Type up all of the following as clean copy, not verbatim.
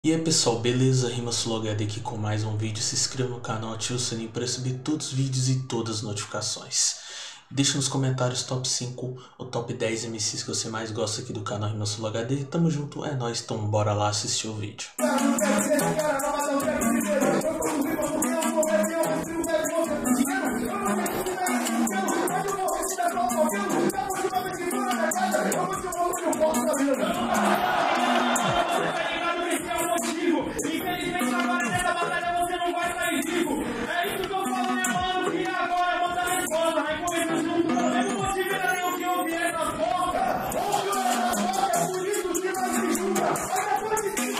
E aí pessoal, beleza? RimaSuloHD aqui com mais um vídeo. Se inscreva no canal, ative o sininho para receber todos os vídeos e todas as notificações. Deixa nos comentários top 5 ou top 10 MCs que você mais gosta aqui do canal RimaSuloHD. Tamo junto, é nóis, então bora lá assistir o vídeo. Infelizmente agora nessa batalha você não vai sair vivo. É isso que eu falo, né, mano? Que agora bota a resposta. Vai começar junto. Eu não motivo ainda nem o que ouvir essa porra. Ouve essa porra, é por isso que nós se junta. Olha a coisa que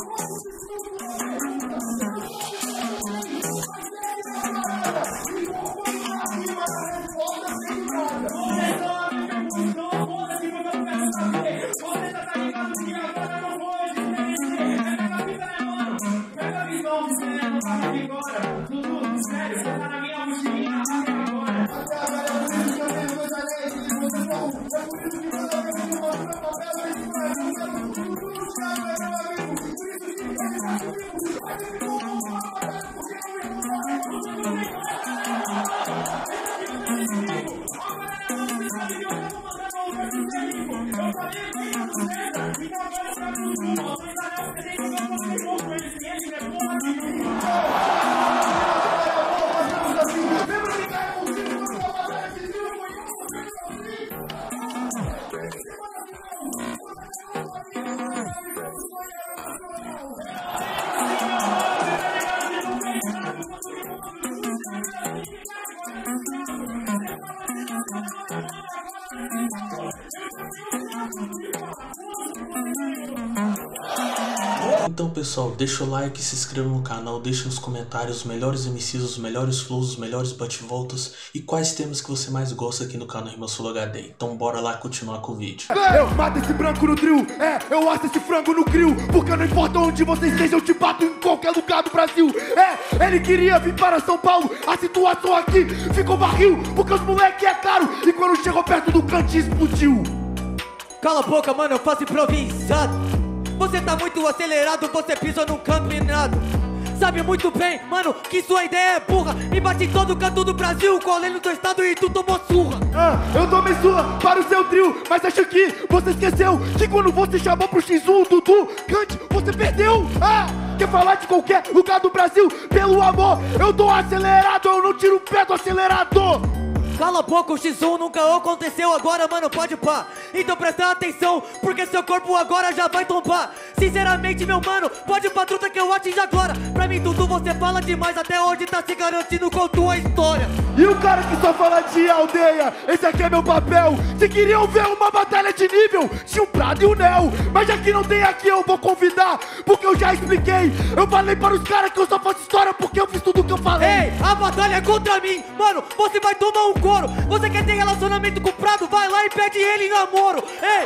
Então pessoal, deixa o like, se inscreva no canal, deixa nos comentários os melhores MCs, os melhores flows, os melhores bate-voltas e quais temas que você mais gosta aqui no canal RimaSuloHD. Então bora lá continuar com o vídeo. Eu mato esse branco no trio, eu asso esse frango no grill, porque não importa onde você esteja, eu te bato em qualquer lugar do Brasil. Ele queria vir para São Paulo, a situação aqui ficou barril, porque os moleque é caro, e quando chegou perto do canto explodiu. Cala a boca, mano, eu faço improvisado. Você tá muito acelerado, você pisa num canto minado. Sabe muito bem, mano, que sua ideia é burra. Me bate em todo canto do Brasil, colei no teu estado e tu tomou surra. Eu tomei surra para o seu trio, mas acho que você esqueceu que quando você chamou pro X1 Dudu Cante, você perdeu. Quer falar de qualquer lugar do Brasil? Pelo amor, eu tô acelerado, eu não tiro o pé do acelerador. Cala a boca, o X1 nunca aconteceu agora, mano, pode pá. Então presta atenção, porque seu corpo agora já vai tombar. Sinceramente, meu mano, pode pra truta que eu atinjo agora. Pra mim, Dudu, você fala demais, até hoje tá se garantindo com tua história. E o cara que só fala de aldeia, esse aqui é meu papel. Se queriam ver uma batalha de nível, tinha o Prado e o Nel. Mas já que não tem aqui, eu vou convidar, porque eu já expliquei. Eu falei para os caras que eu só faço história porque eu fiz tudo que eu falei. Ei, a batalha é contra mim, mano, você vai tomar um couro. Você quer ter relacionamento com o Prado, vai lá e pede ele em namoro. Ei,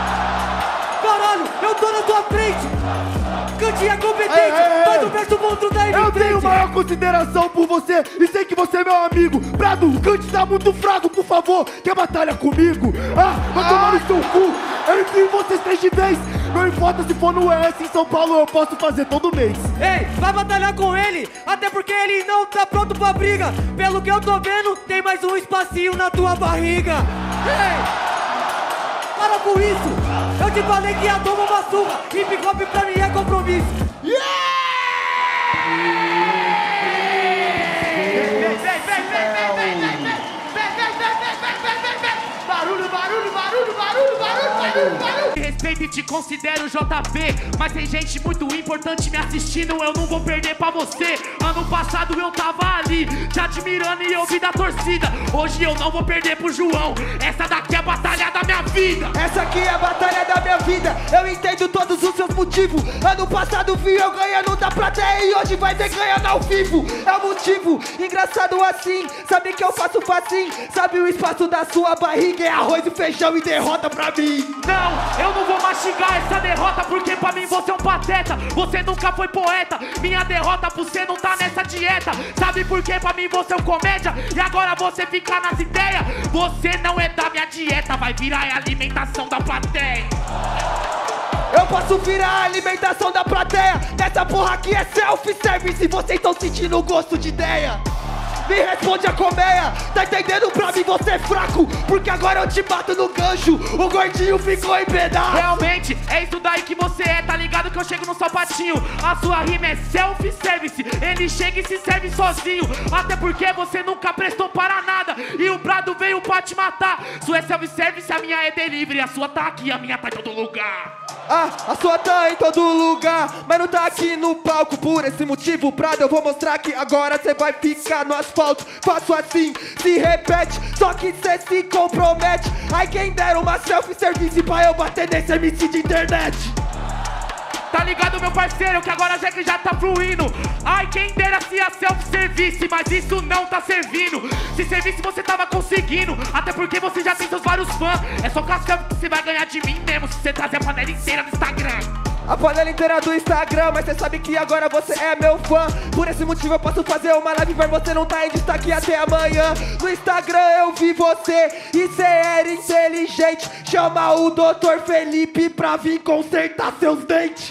caralho, eu tô na tua frente. Cantinho é competente, faz um verso monstro daí. Eu tenho maior consideração por você e sei que você é meu amigo. Prado, o Cante tá muito fraco, por favor, quer batalha comigo? Vai tomar no seu cu, eu enfio vocês 3 de vez. Não importa se for no ES em São Paulo, eu posso fazer todo mês. Ei, vai batalhar com ele, até porque ele não tá pronto pra briga. Pelo que eu tô vendo, tem mais um espacinho na tua barriga. Ei, para com isso, eu te falei que ia tomar uma surra. Hip hop pra mim é compromisso. Barulho, barulho, barulho, barulho, barulho, barulho, barulho. Respeito e te considero JP, mas tem gente muito importante me assistindo, eu não vou perder pra você. Ano passado eu tava ali, te admirando e ouvindo a torcida. Hoje eu não vou perder pro João, essa daqui é a batalha da minha vida. Essa aqui é a batalha da minha vida, eu entendo todos os seus motivos. Ano passado vi eu ganhando da plateia e hoje vai ver ganhando ao vivo. É o motivo, engraçado assim, sabe que eu faço facinho. Sabe o espaço da sua barriga, é arroz e feijão e derrota pra mim. Não, eu não vou mastigar essa derrota, porque pra mim você é um pateta. Você nunca foi poeta, minha derrota por você não tá nessa dieta. Sabe por que pra mim você é um comédia? E agora você fica nas ideias. Você não é da minha dieta, vai virar a alimentação da plateia. Eu posso virar a alimentação da plateia. Nessa porra aqui é self-service e vocês estão sentindo o gosto de ideia. Me responde a colmeia, tá entendendo? Pra mim você é fraco, porque agora eu te bato no gancho. O gordinho ficou em pedaço. Realmente, é isso daí que você é, tá ligado que eu chego no sapatinho. A sua rima é self-service, ele chega e se serve sozinho. Até porque você nunca prestou para nada e o brado veio pra te matar. Sua é self-service, a minha é delivery. A sua tá aqui, a minha tá em todo lugar. Ah, a sua tá em todo lugar, mas não tá aqui no palco. Por esse motivo, Prado, eu vou mostrar que agora cê vai ficar no asfalto. Faço assim, se repete, só que cê se compromete. Ai, quem dera uma self-service pra eu bater nesse MC de internet. Tá ligado, meu parceiro, que agora já que já tá fluindo. Ai, quem dera se a self-service, mas isso não tá servindo. Se servisse você tava conseguindo, até porque você já tem seus vários fãs. É só com a selfie que você vai ganhar de mim mesmo, se você trazer a panela inteira do Instagram. A panela inteira do Instagram, mas cê sabe que agora você é meu fã. Por esse motivo eu posso fazer uma live, ver você não tá em destaque até amanhã. No Instagram eu vi você e cê era inteligente. Chama o Dr. Felipe pra vir consertar seus dentes.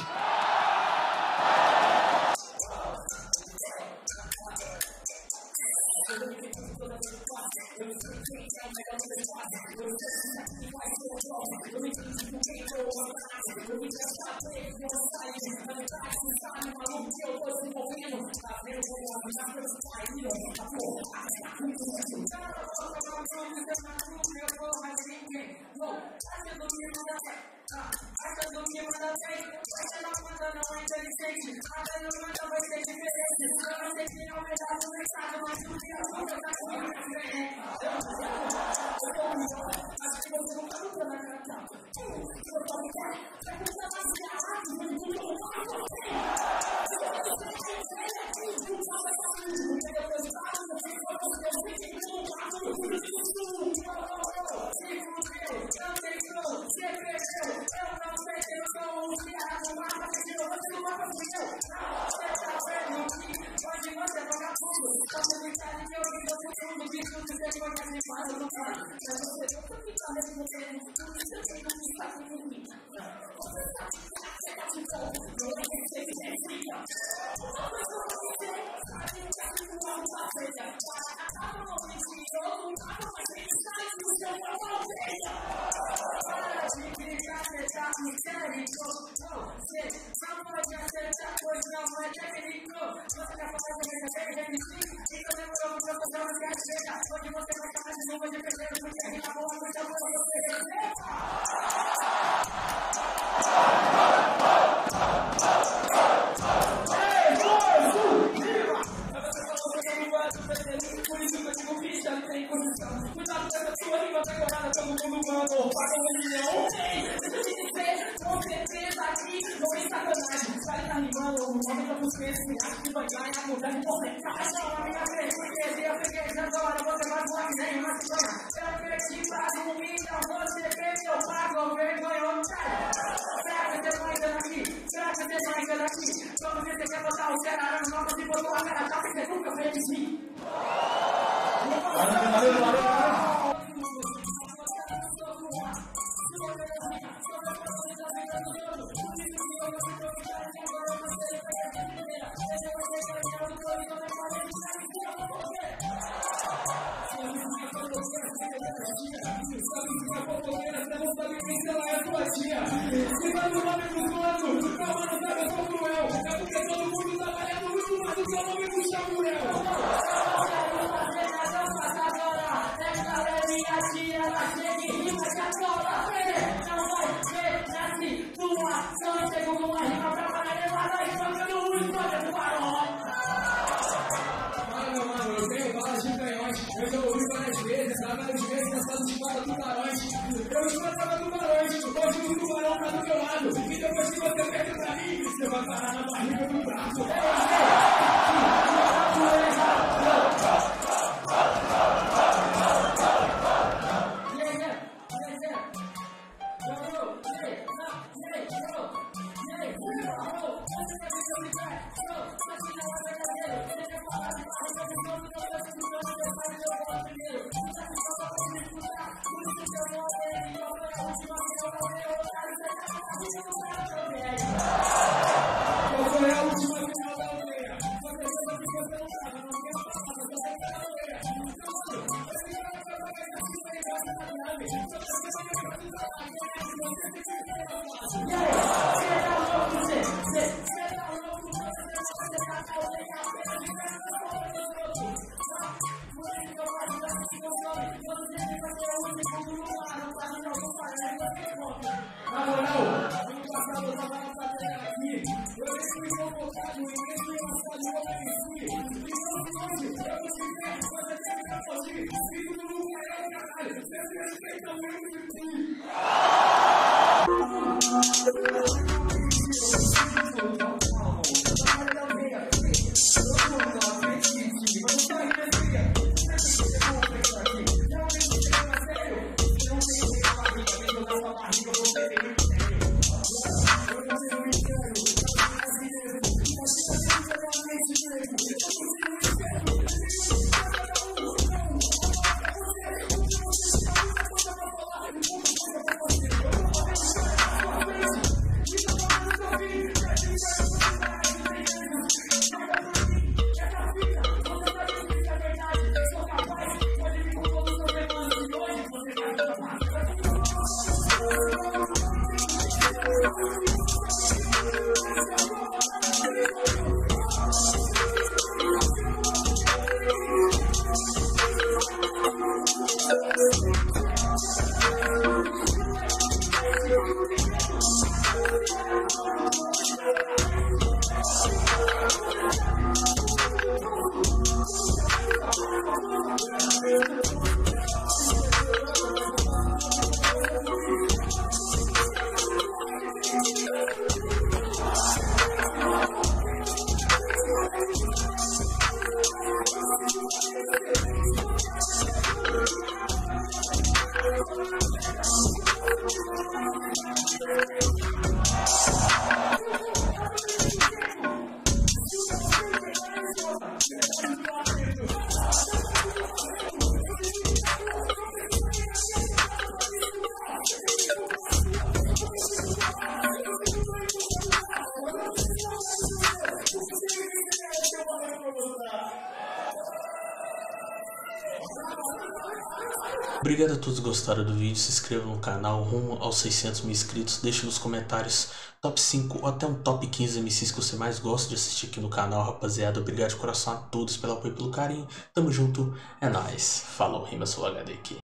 Obrigado a todos que gostaram do vídeo, se inscrevam no canal rumo aos 600 mil inscritos, deixe nos comentários top 5 ou até um top 15 MCs que você mais gosta de assistir aqui no canal, rapaziada. Obrigado de coração a todos pelo apoio e pelo carinho, tamo junto, é nóis, falou, Rima Sul HD aqui.